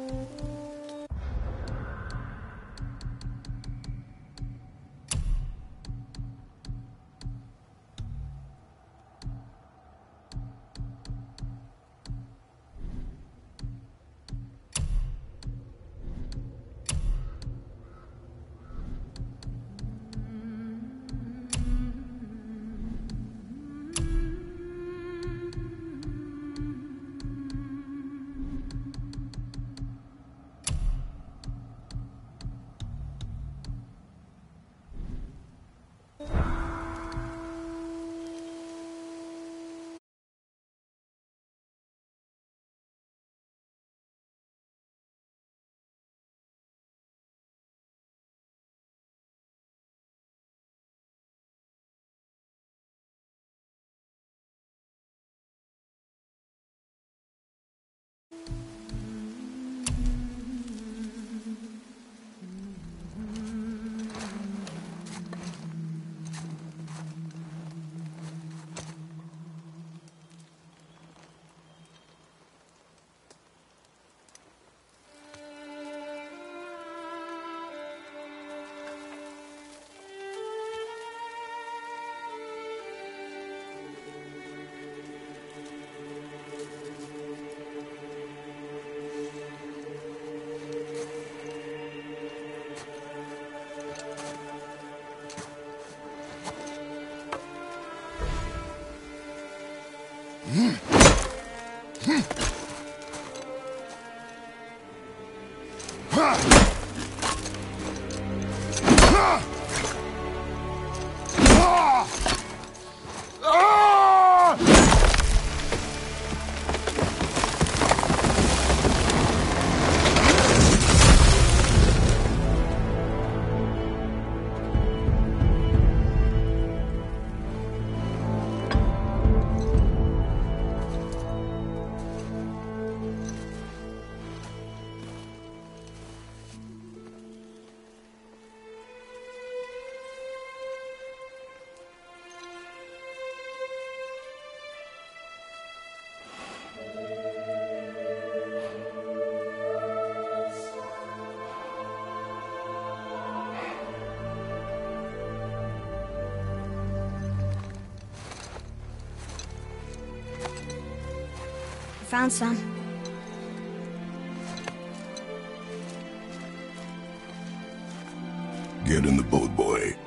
Found some. Get in the boat, boy.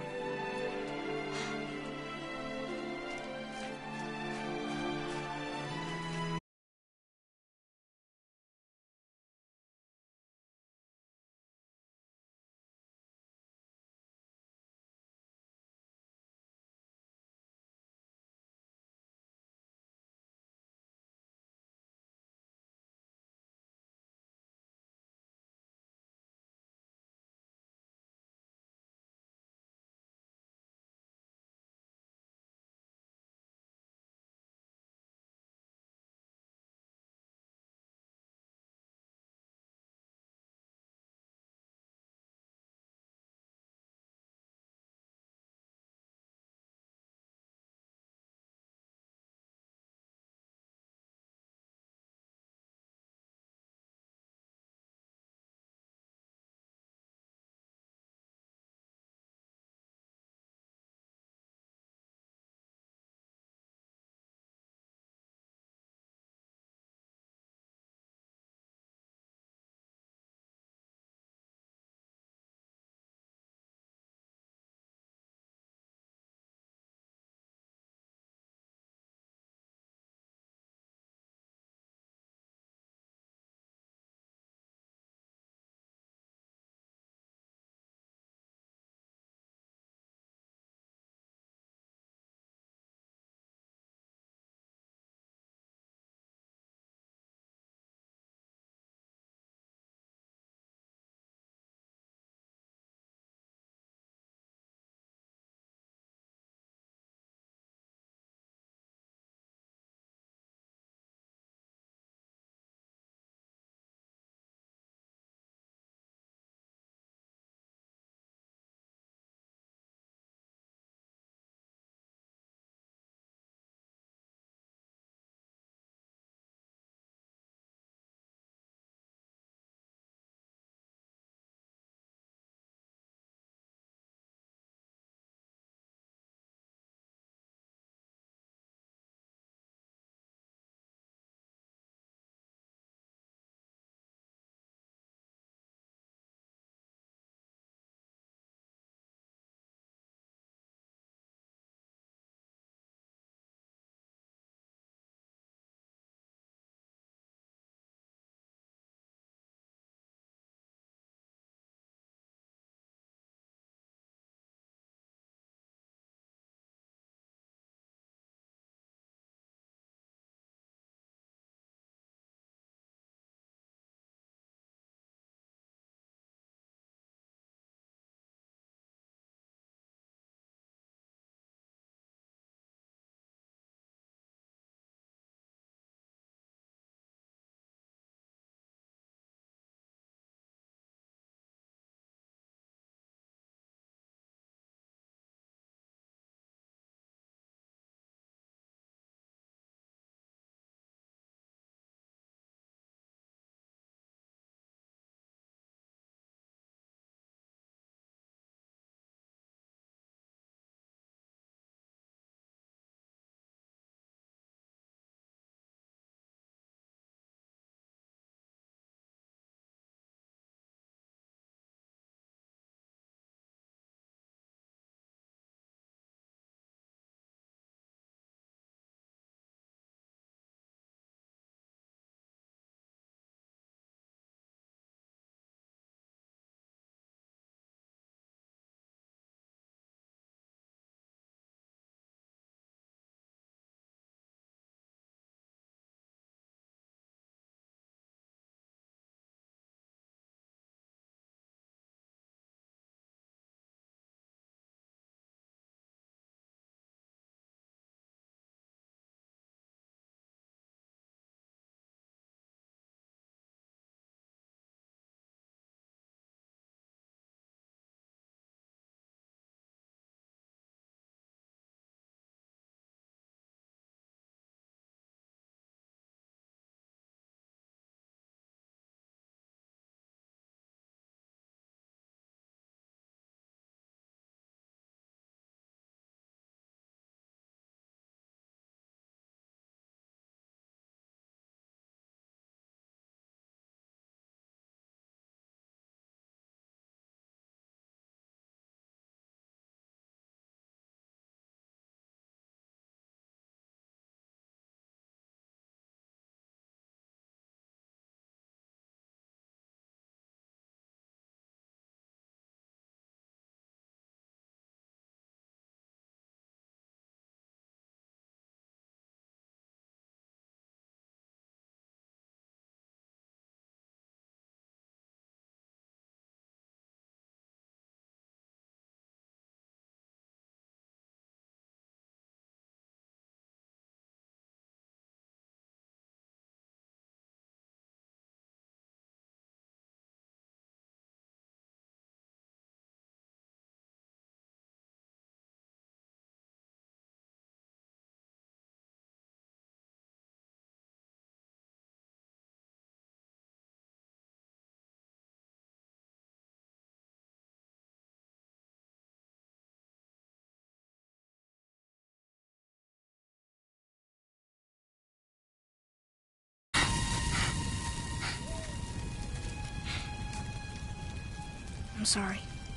I'm sorry.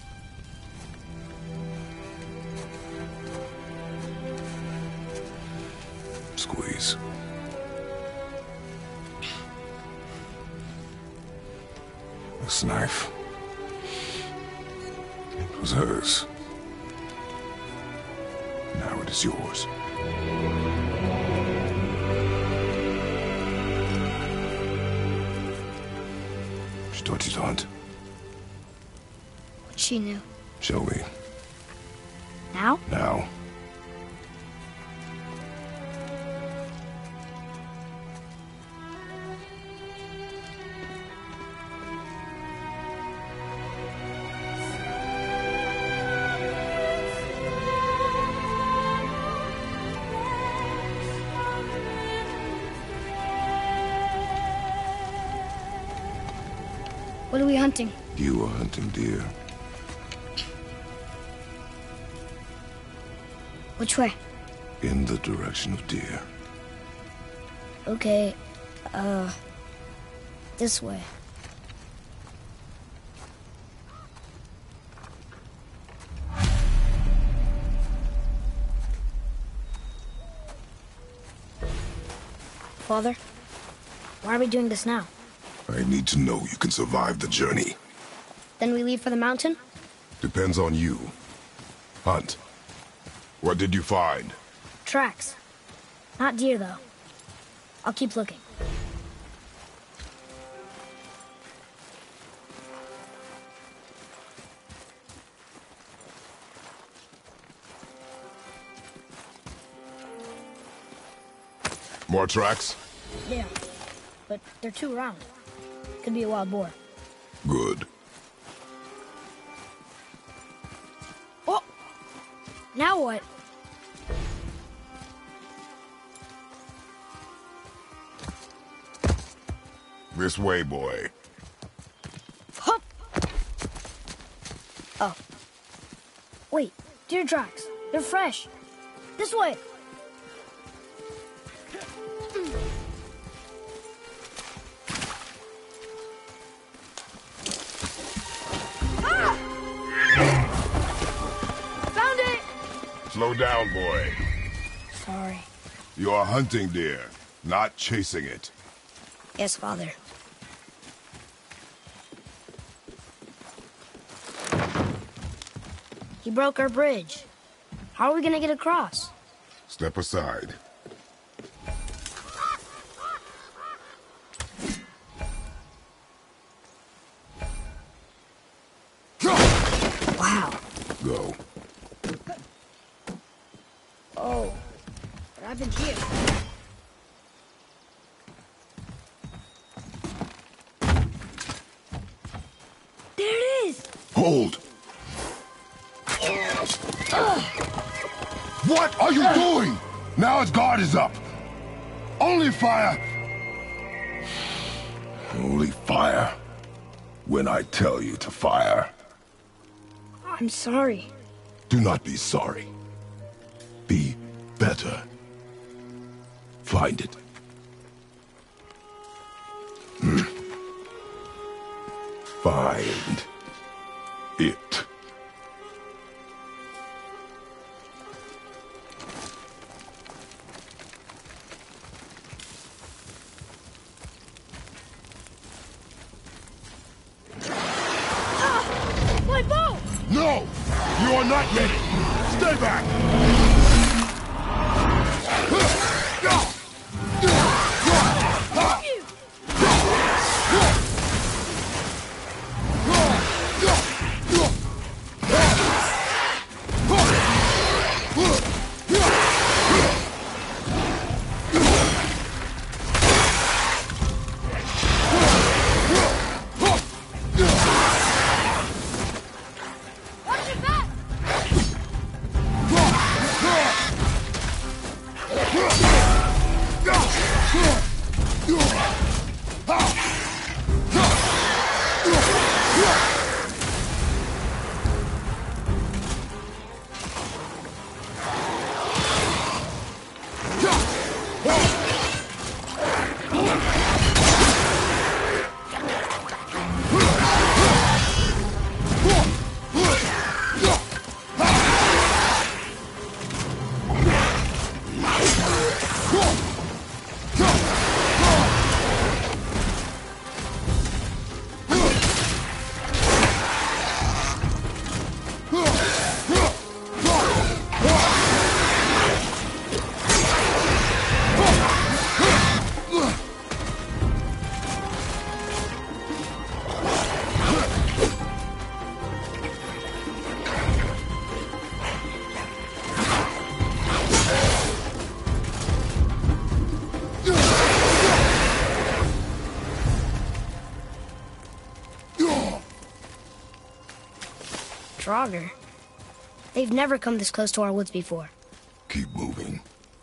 Squeeze. This knife was hers. Now it is yours. She taught you to hunt. But she knew. Show me. Now? Now. What are we hunting? You are hunting deer. Which way? In the direction of deer. Okay, this way. Father, why are we doing this now? I need to know you can survive the journey. Then we leave for the mountain? Depends on you. Hunt. What did you find? Tracks. Not deer, though. I'll keep looking. More tracks? Yeah, but they're too round. Could be a wild boar. Good. Oh! Now what? This way, boy. Hup! Oh. Wait, deer tracks. They're fresh. This way! Slow down, boy. Sorry. You are hunting deer, not chasing it. Yes, Father. He broke our bridge. How are we gonna get across? Step aside. Wow. Go. Oh, what happened here? There it is! Hold! What are you doing? Now its guard is up. Only fire. Only fire. When I tell you to fire. I'm sorry. Do not be sorry. Be better. Find it. Find it. My bow! No! You are not ready! Stay back! Watch your back! Draugr. They've never come this close to our woods before. Keep moving.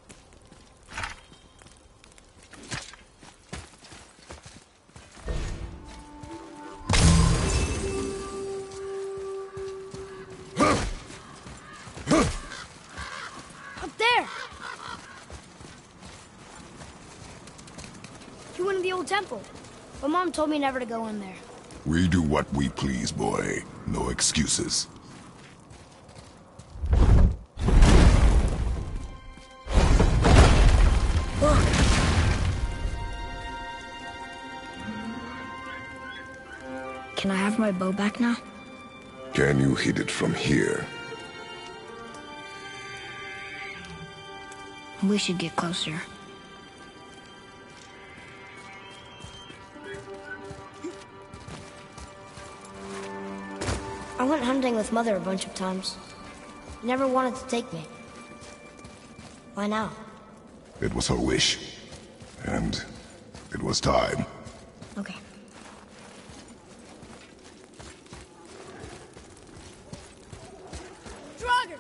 Up there! You went to the old temple. But Mom told me never to go in there. We do what we please, boy. No excuses. Can I have my bow back now? Can you hit it from here? We should get closer. I went hunting with Mother a bunch of times. She never wanted to take me. Why now? It was her wish. And it was time. Okay. Draugr!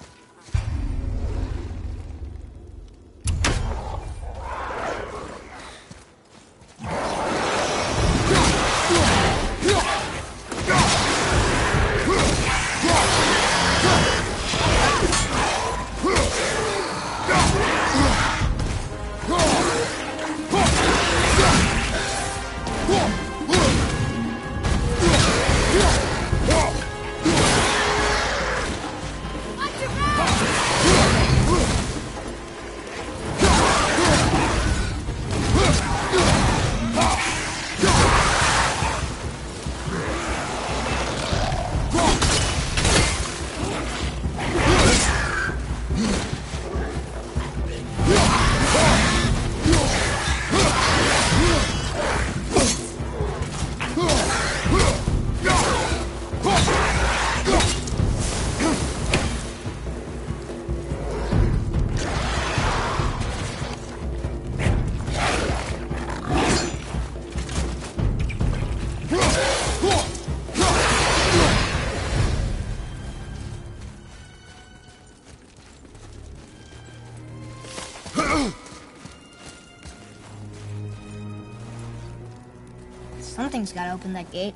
Something's gotta open that gate.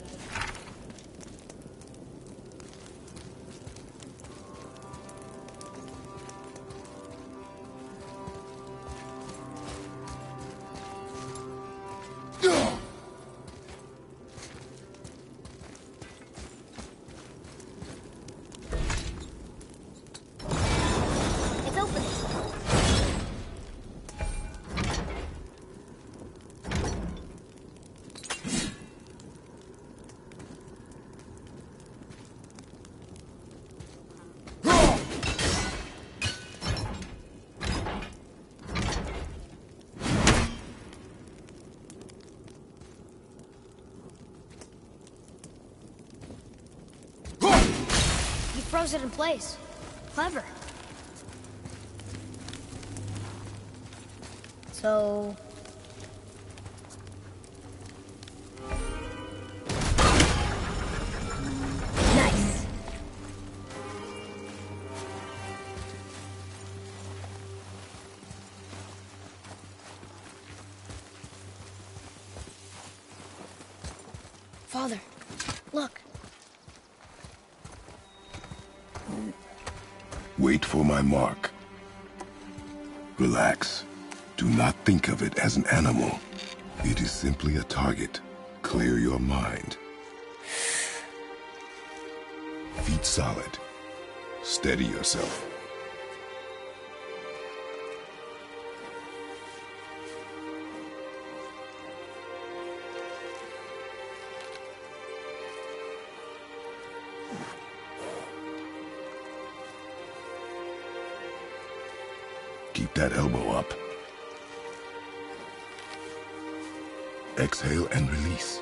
It's open. You froze it in place. Clever. So... Nice. Father, look. Wait for my mark. Relax. Do not think of it as an animal. It is simply a target. Clear your mind. Feet solid. Steady yourself. Keep that elbow up. Exhale and release.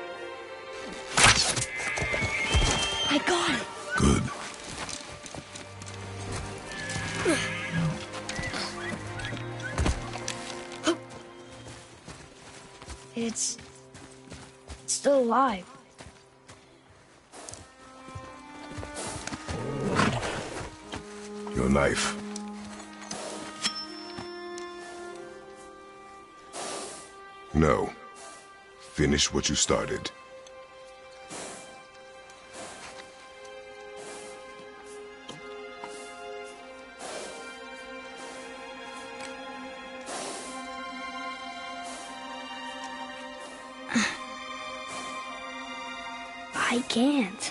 I got it. Good. It's still alive. Your knife. No. Finish what you started. I can't.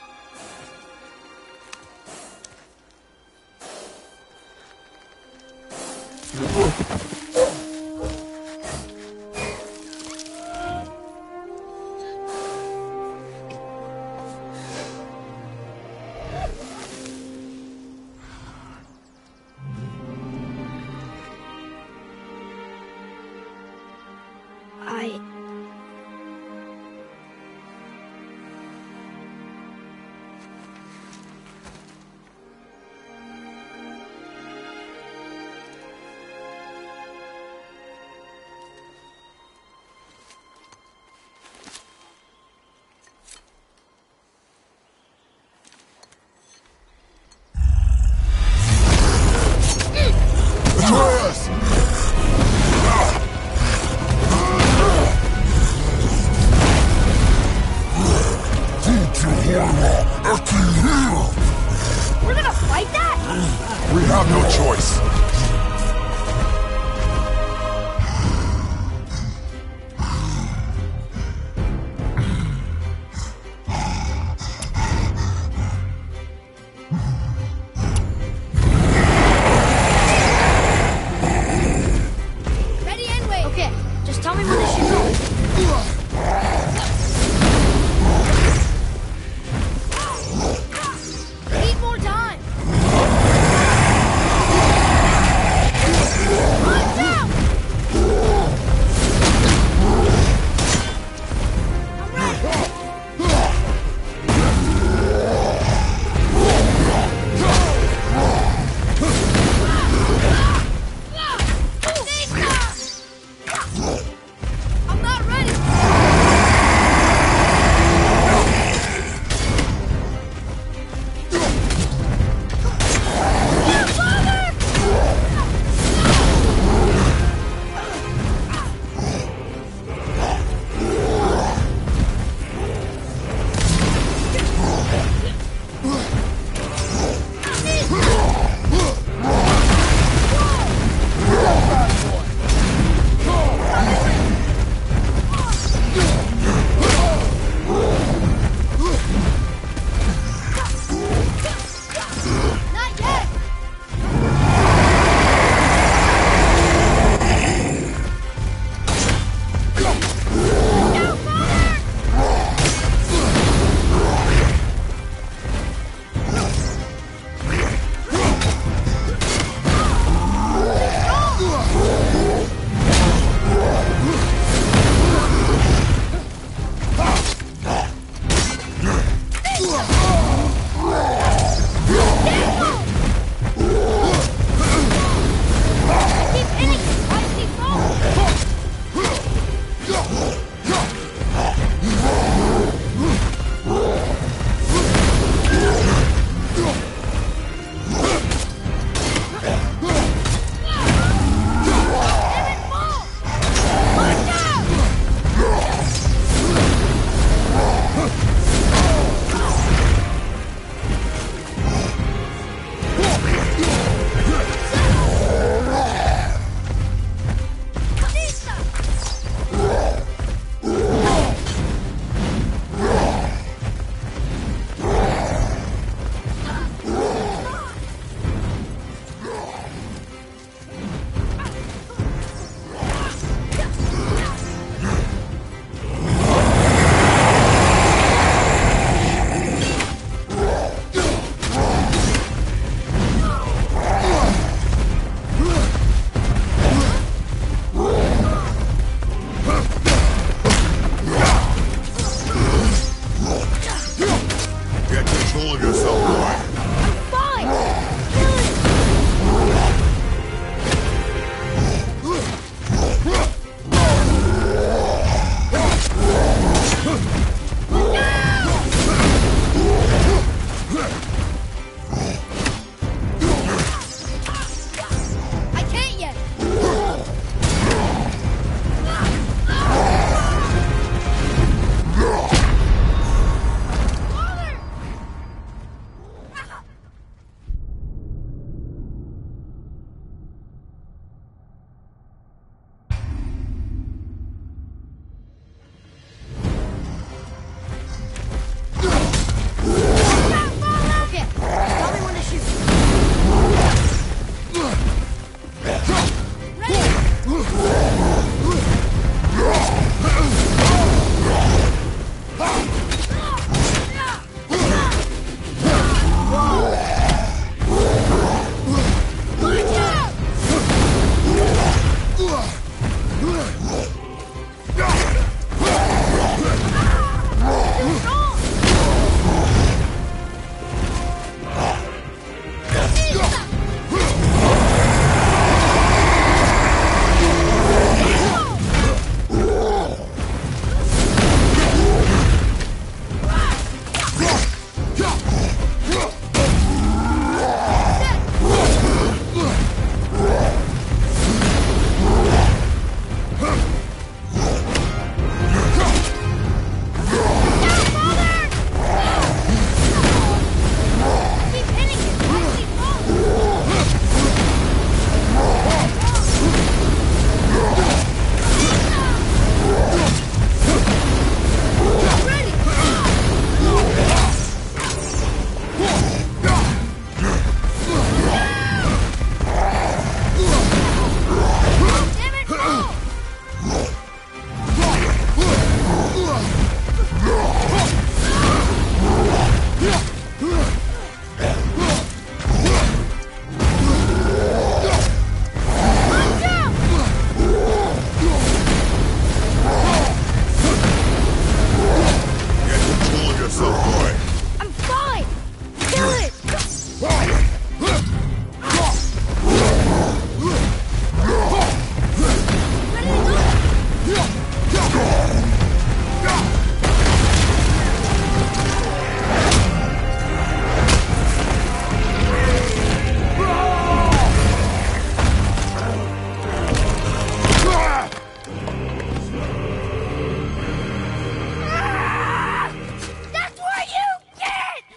We're gonna fight that? We have no choice. Ready and wait. Okay, just tell me when they should go. Need more time. Watch out! I'm ready. I'm not ready.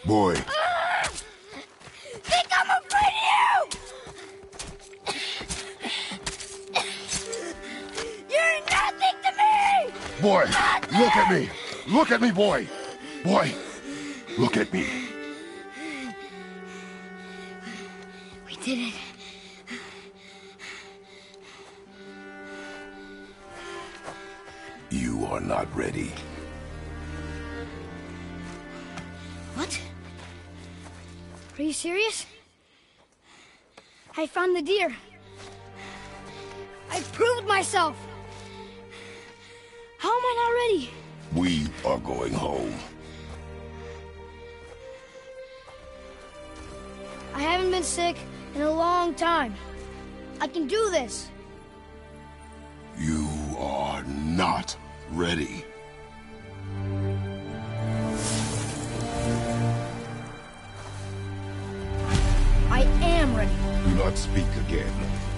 Boy, Think I'm afraid of you! You're nothing to me! boy, look at me! Look at me, boy! Boy, look at me. We did it. You are not ready. What? Are you serious? I found the deer. I proved myself. How am I not ready? We are going home. I haven't been sick in a long time. I can do this. You are not ready. I am ready. Do not speak again.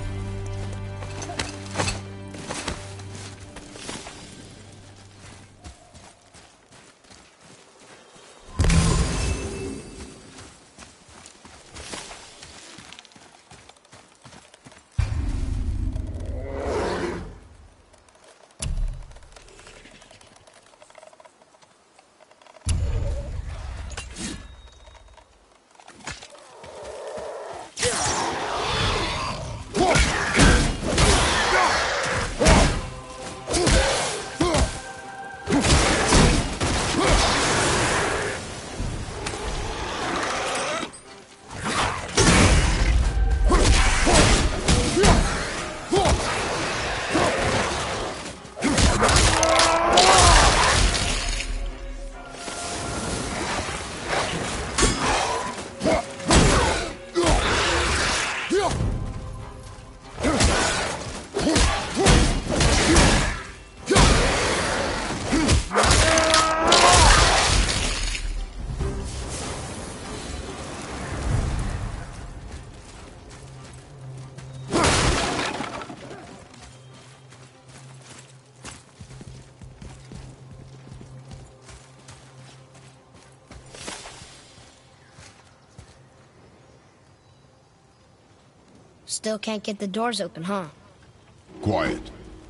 Still can't get the doors open, huh? Quiet.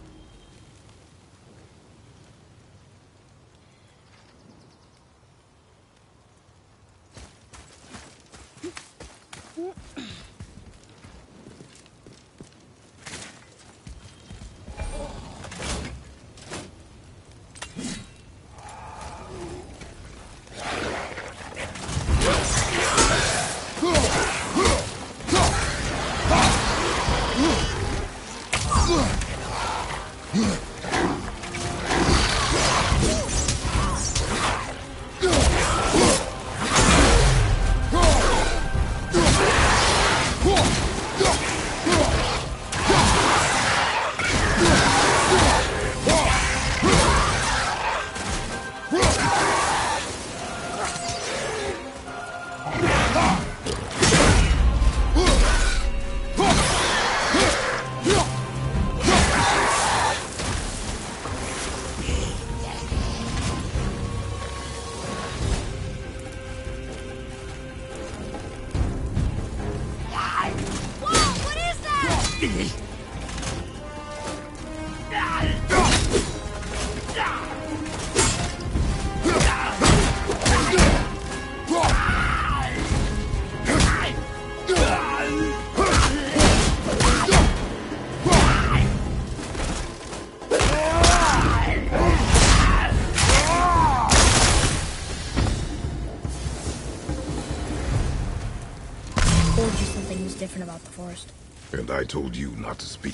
Told you something was different about the forest. And I told you not to speak.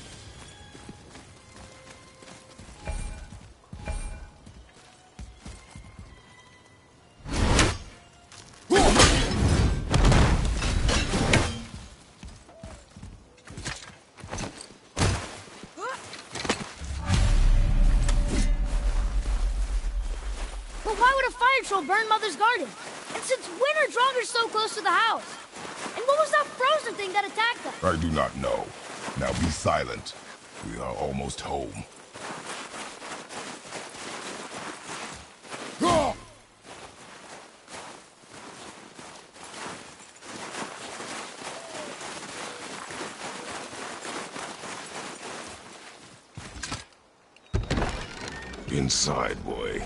But why would a fire troll burn Mother's garden? And since when are Draugrs so close to the house? And what was that frozen thing that attacked us? I do not know. Now be silent. We are almost home. Inside, boy.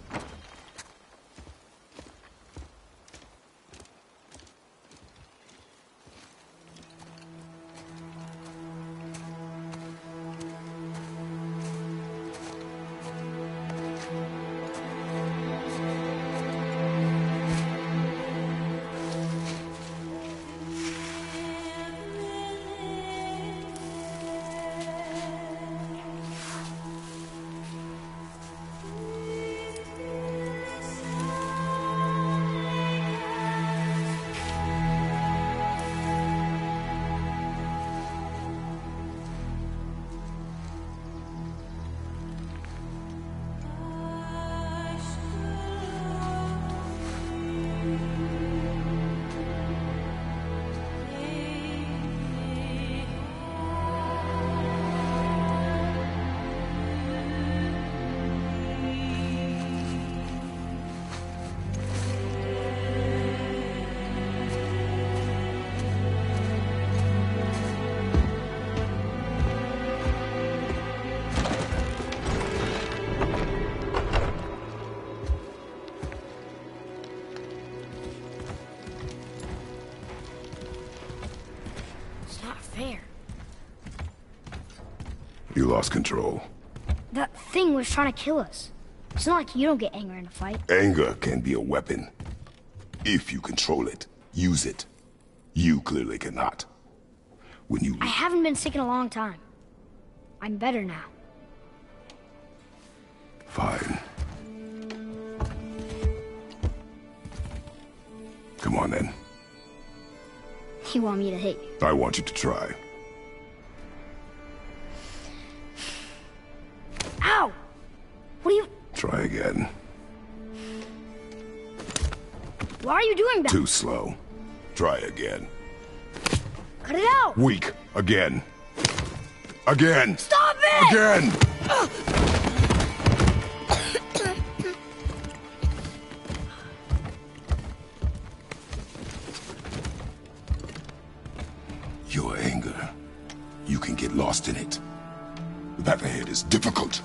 Fair. You lost control. That thing was trying to kill us. It's not like you don't get angry in a fight. Anger can be a weapon. If you control it, use it. You clearly cannot. When you... I haven't been sick in a long time. I'm better now. Fine. Come on then. You want me to hit you? I want you to try. Ow! What are you... Try again. Why are you doing that? Too slow. Try again. Cut it out! Weak. Again. Again! Stop it! Again! Your anger. You can get lost in it. The path ahead is difficult.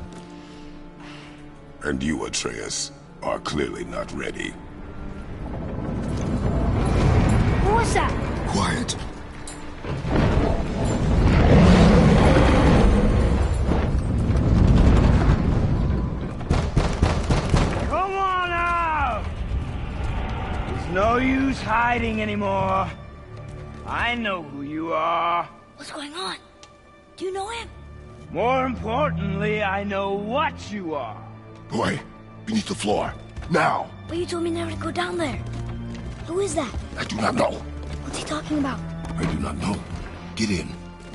And you, Atreus, are clearly not ready. What was that? Quiet. Come on out! There's no use hiding anymore. I know who you are. What's going on? Do you know him? More importantly, I know what you are. Boy, beneath the floor. Now! But you told me never to go down there. Who is that? I do not know. What's he talking about? I do not know. Get in.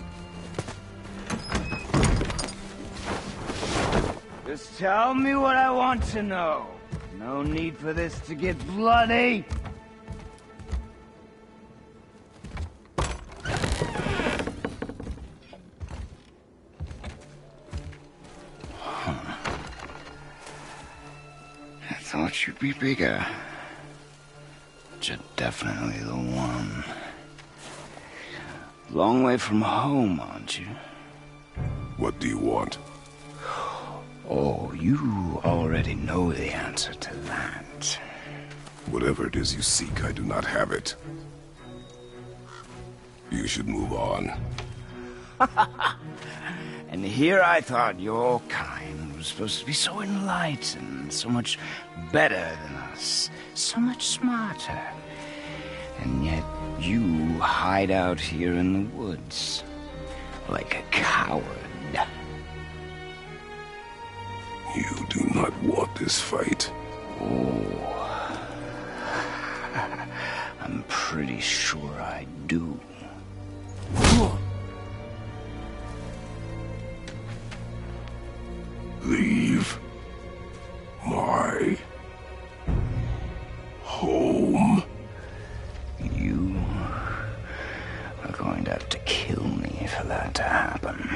Just tell me what I want to know. No need for this to get bloody. I thought you'd be bigger. But you're definitely the one. Long way from home, aren't you? What do you want? Oh, you already know the answer to that. Whatever it is you seek, I do not have it. You should move on. And here I thought your kind was supposed to be so enlightened, so much better than us, so much smarter. And yet you hide out here in the woods, like a coward. You do not want this fight. Oh, I'm pretty sure I do. Leave my home. You are going to have to kill me for that to happen.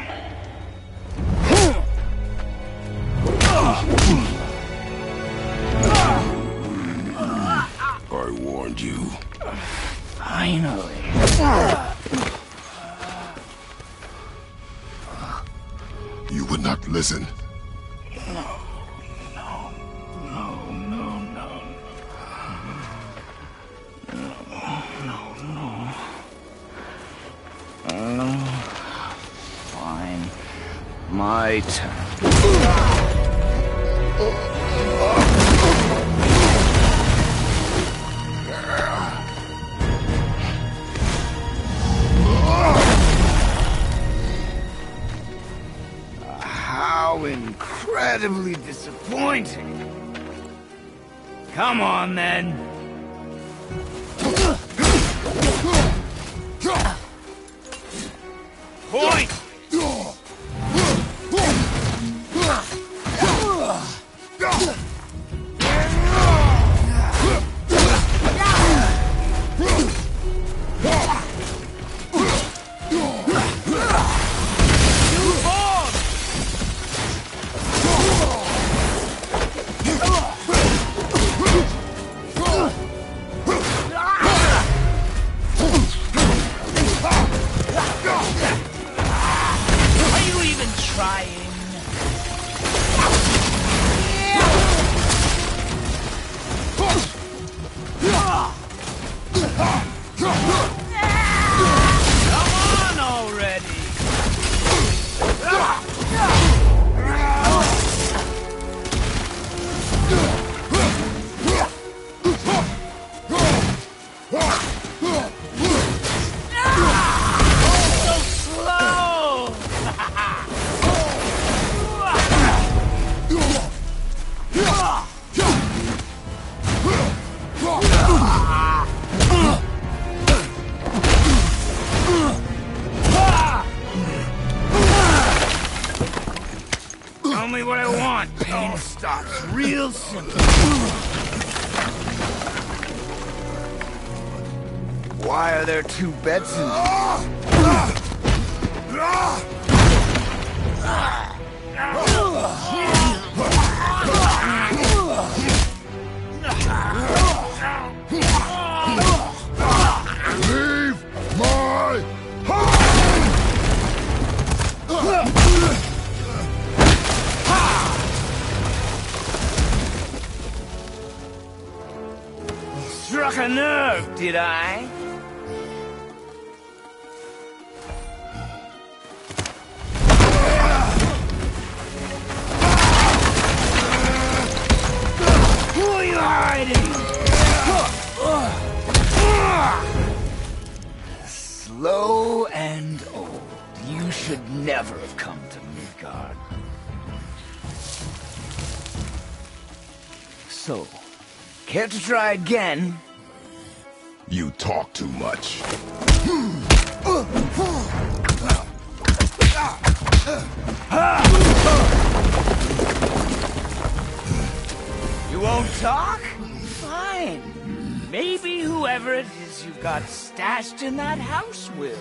I warned you. Finally. You would not listen. No. later. How incredibly disappointing. Come on, then. Point! Tell me what I want. Pain stops real simple. Why are there two beds in Leave my house! Struck a nerve, did I? Who are you hiding? Slow and old. You should never have come to Midgard. So, care to try again? You talk too much. You won't talk? Fine. Maybe whoever it is you've got stashed in that house will.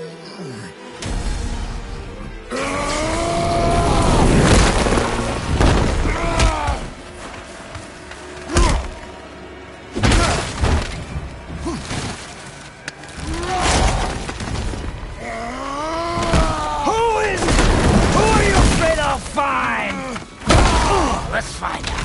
Fine! Let's find out.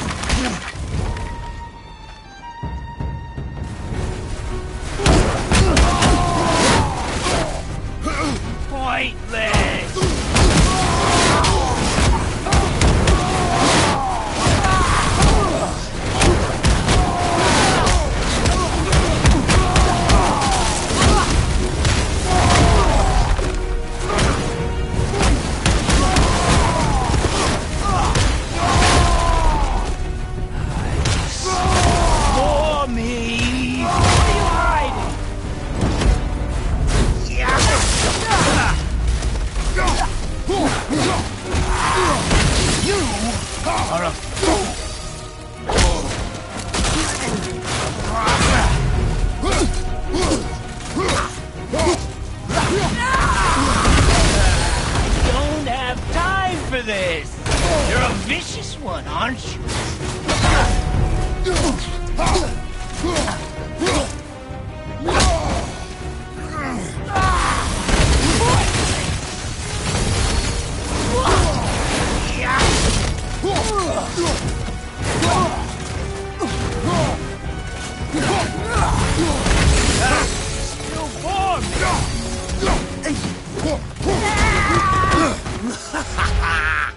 Pointless! This. You're a vicious one, aren't you? Still warm.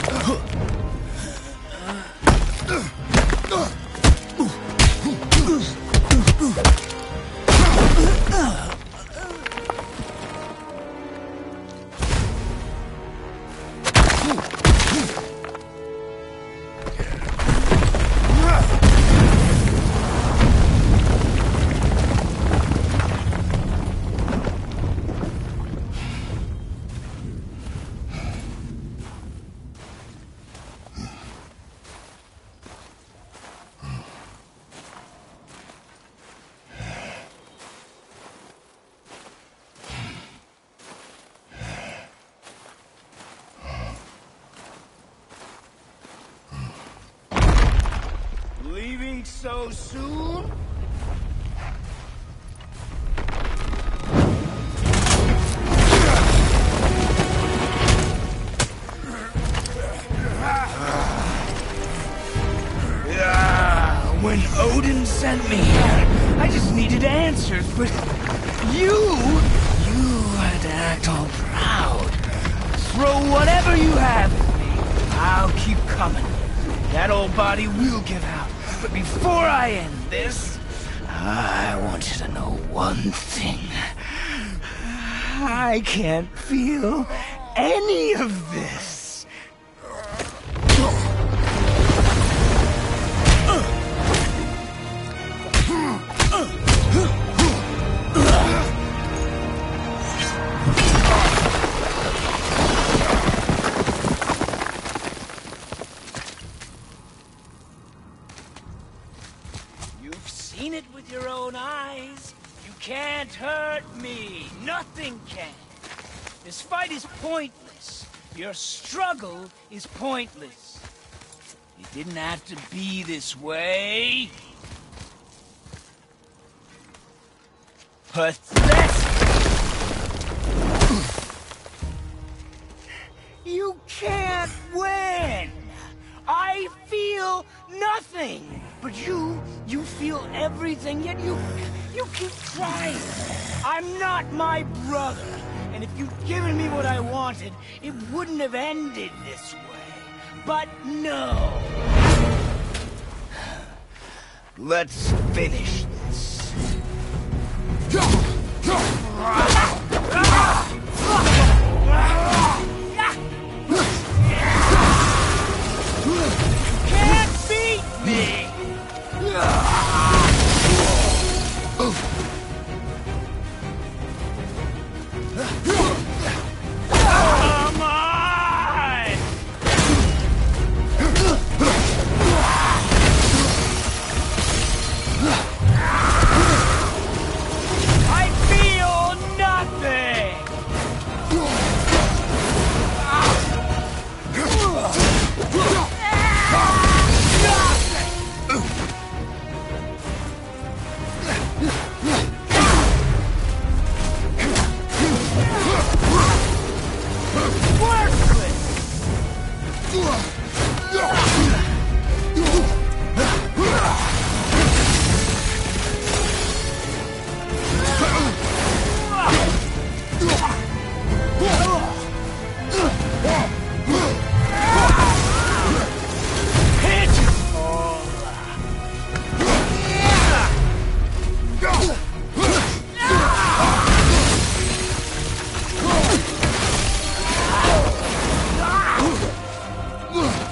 Leaving so soon? When Odin sent me here, I just needed answers, but you had to act all proud. Throw whatever you have at me. I'll keep coming. That old body will give out. But before I end this, I want you to know one thing. I can't feel any of this. You've seen it with your own eyes. You can't hurt me. Nothing can. This fight is pointless. Your struggle is pointless. It didn't have to be this way. Pathetic! You can't win! I feel nothing! But you feel everything, yet you keep trying. I'm not my brother, and if you'd given me what I wanted, it wouldn't have ended this way. But no! Let's finish this. Can't beat me! Come on! I feel nothing! Ugh!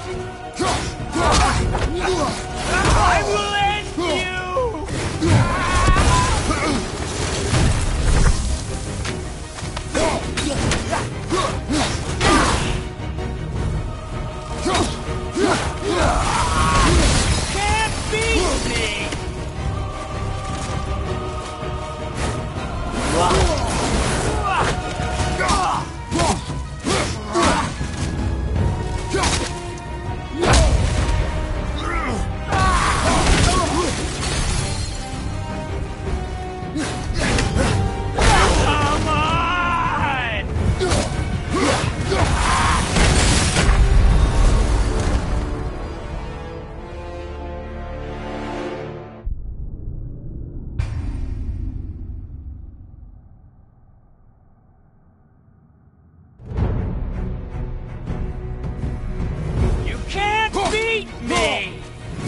Eat me!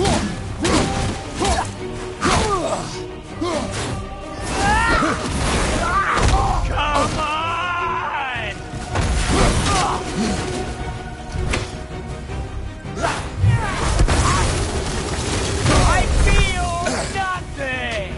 Come on! I feel nothing!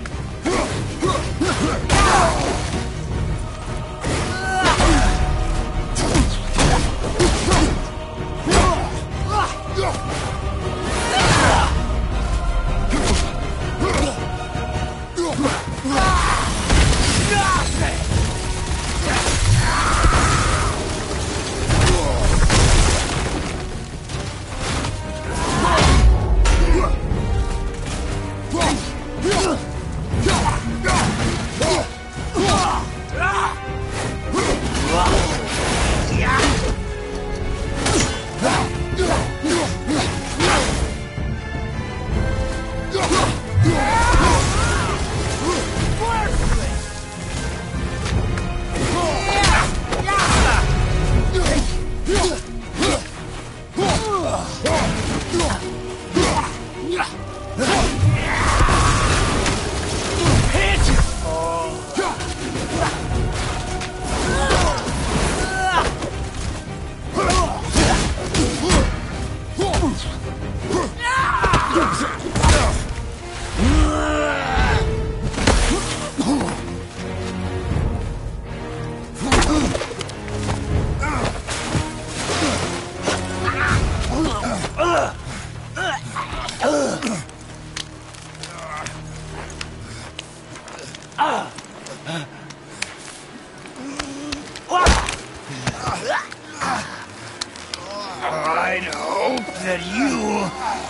I'd hope that you,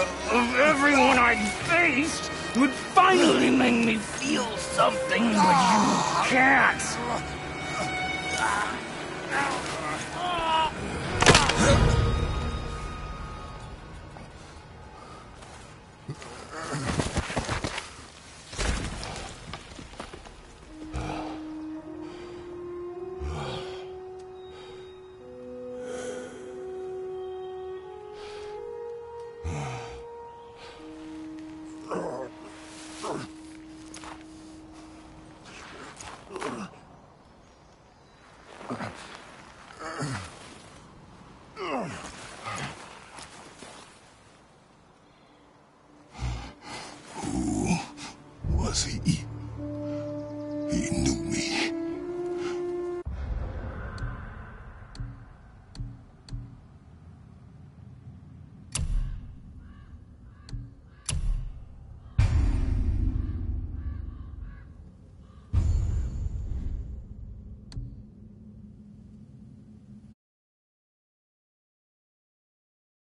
of everyone I'd faced, would finally make me feel something, but you can't. Ugh.